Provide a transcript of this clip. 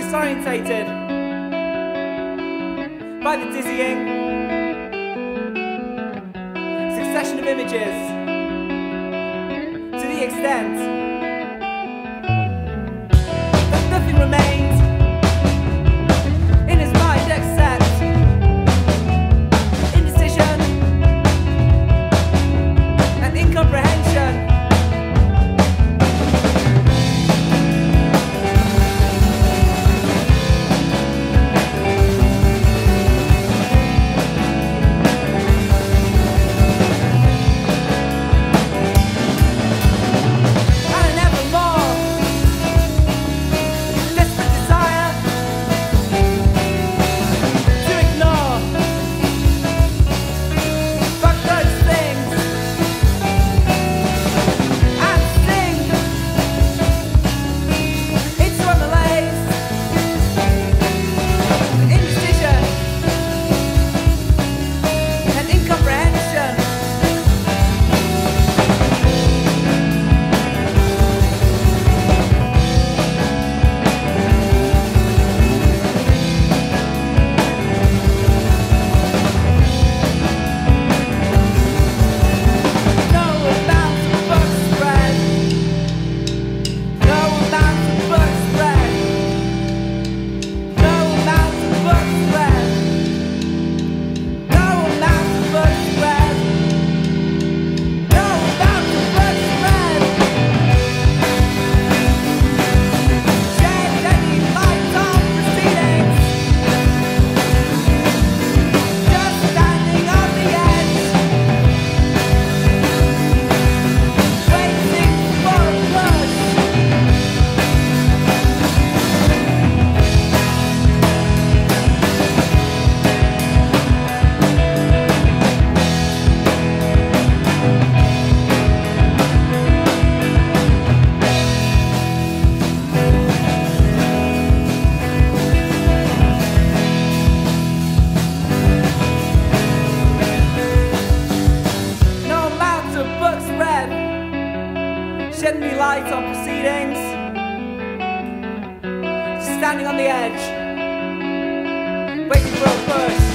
disorientated by the dizzying succession of images, to the extent that nothing remains in his mind except indecision and incomprehension. Shedding any light on proceedings, just standing on the edge, waiting for a push.